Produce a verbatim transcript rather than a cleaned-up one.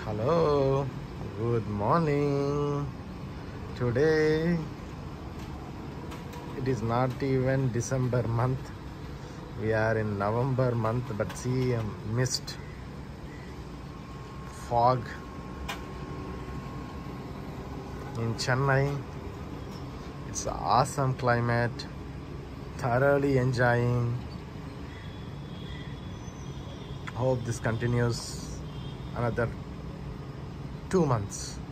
Hello, good morning. Today it is not even December month. We are in November month, but see a mist, fog in Chennai. It's an awesome climate, thoroughly enjoying. Hope this continues another two months.